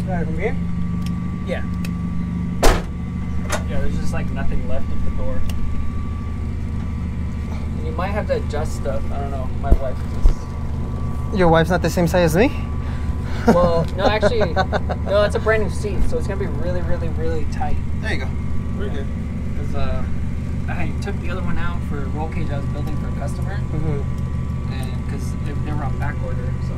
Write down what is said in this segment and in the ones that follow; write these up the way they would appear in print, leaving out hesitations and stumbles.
Right, from here? Yeah. Yeah, there's just like nothing left of the door. And you might have to adjust stuff. I don't know. My wife just... Your wife's not the same size as me? Well, no, actually, no, it's a brand new seat, so it's gonna be really, really, really tight. There you go. We're good. Because I took the other one out for a roll cage I was building for a customer, and because they were on back order, so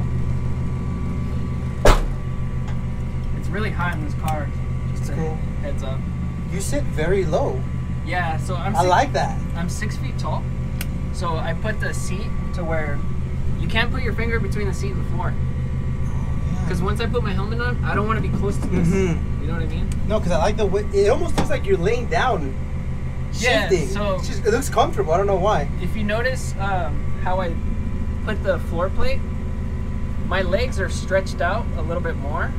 it's really high in this car. Just a cool. Heads up. You sit very low. Yeah, so I like that. I'm 6 feet tall, so I put the seat to where you can't put your finger between the seat and the floor. Because once I put my helmet on, I don't want to be close to this. You know what I mean? No, because I like the way it almost looks like you're laying down, shifting. Yeah, so it looks comfortable. I don't know why. If you notice how I put the floor plate, my legs are stretched out a little bit more.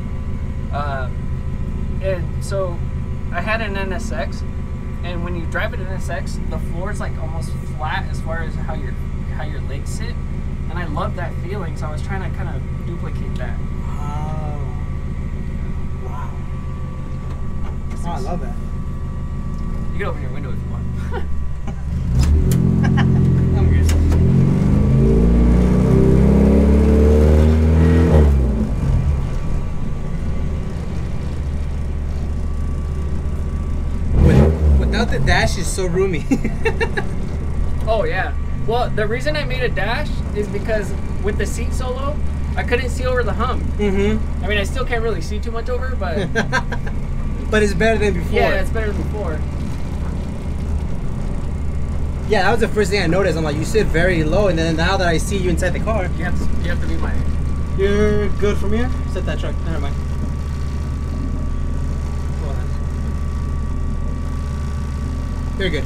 And so I had an NSX, and when you drive an NSX, the floor is like almost flat as far as how your legs sit. And I love that feeling, so I was trying to kind of duplicate that. Oh. Wow. Oh, I love that. You can open your window if you want. I'm good. Without the dash, it's so roomy. Oh, yeah. Well, the reason I made a dash is because with the seat so low, I couldn't see over the hump. I mean, I still can't really see too much over, but... But it's better than before. Yeah, it's better than before. Yeah, that was the first thing I noticed. I'm like, you sit very low, and then now that I see you inside the car... You have to be my... You're good from here? Set that truck. Never mind. Go on. You're good.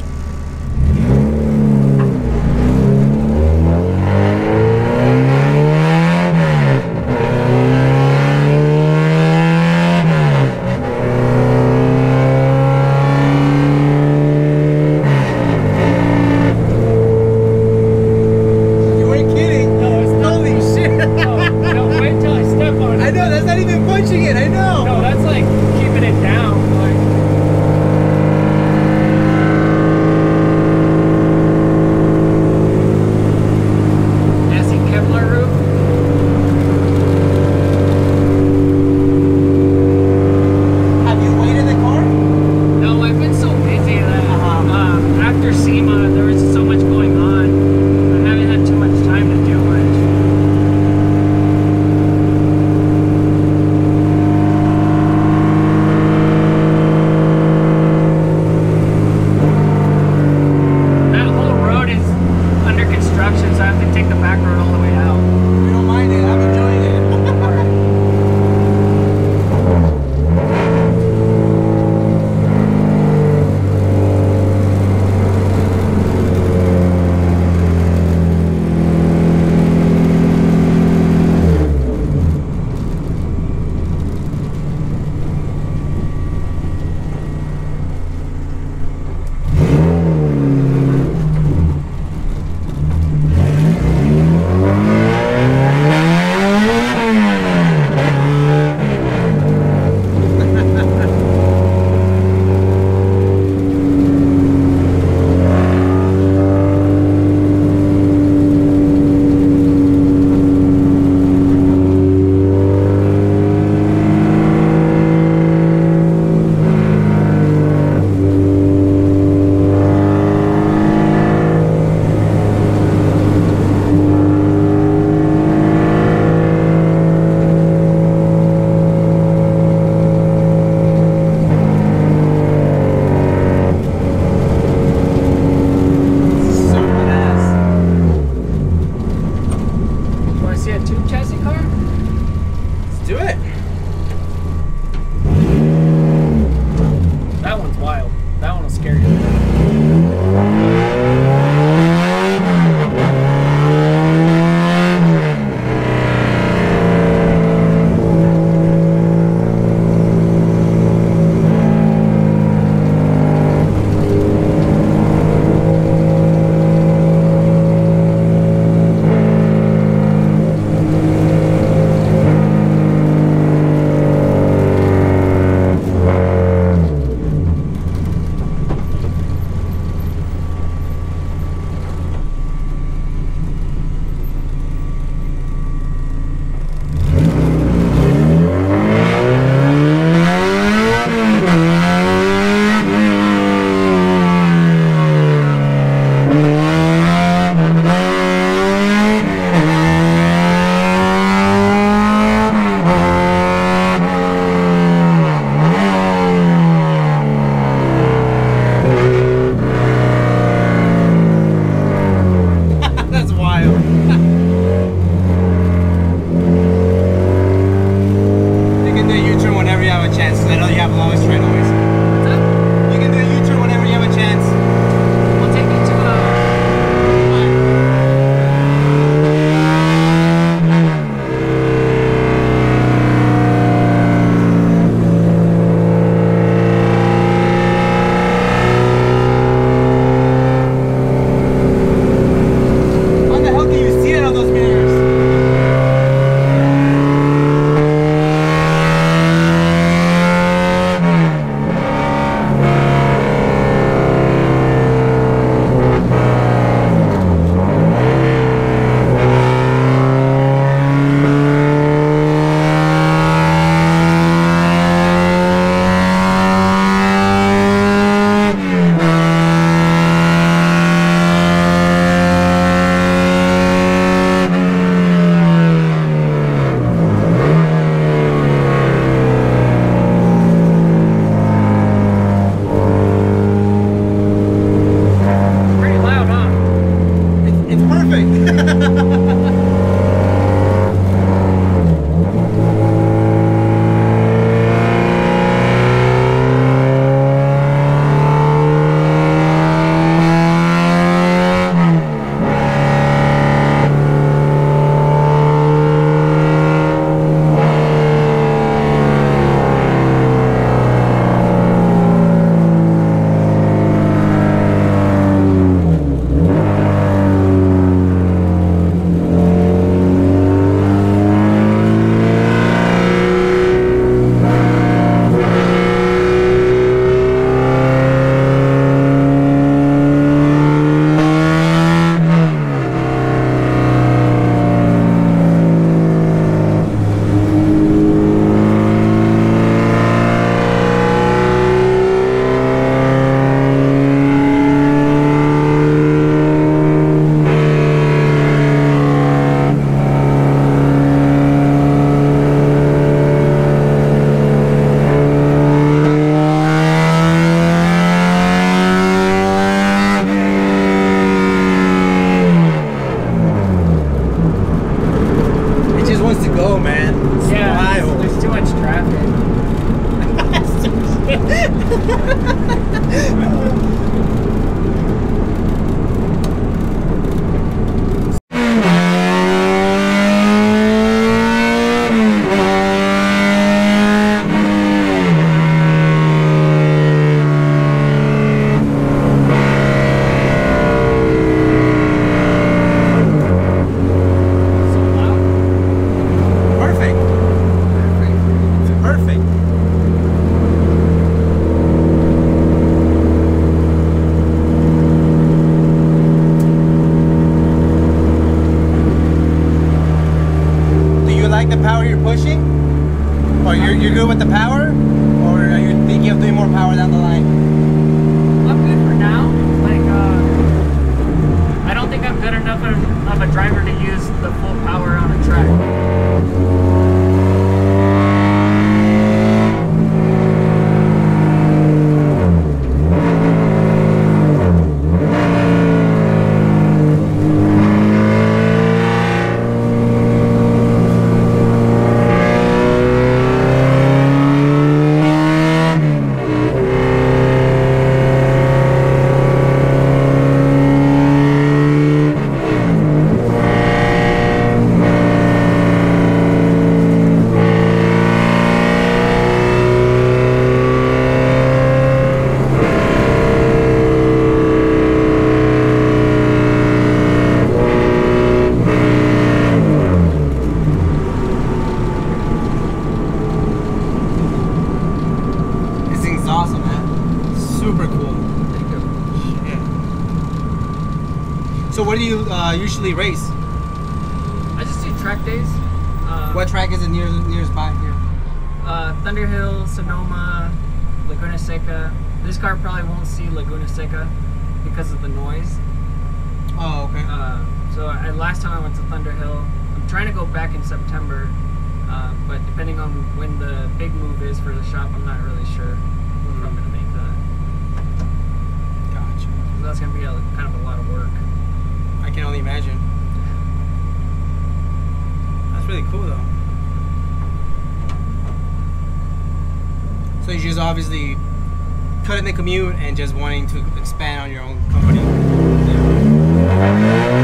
just wants to go, man. It's wild. There's too much traffic. You're good with the power, or are you thinking of doing more power down the line? I'm good for now. Like, I don't think I'm good enough of a driver to use the full power on a track. So where do you usually race? I just do track days. What track is it nearest by here? Thunderhill, Sonoma, Laguna Seca. This car probably won't see Laguna Seca because of the noise. Oh, okay. So last time I went to Thunderhill. I'm trying to go back in September, but depending on when the big move is for the shop, I'm not really sure if I'm going to make that. Gotcha. That's going to be kind of a lot of work. I can only imagine. That's really cool though. So you're just obviously cutting the commute and just wanting to expand on your own company. Yeah.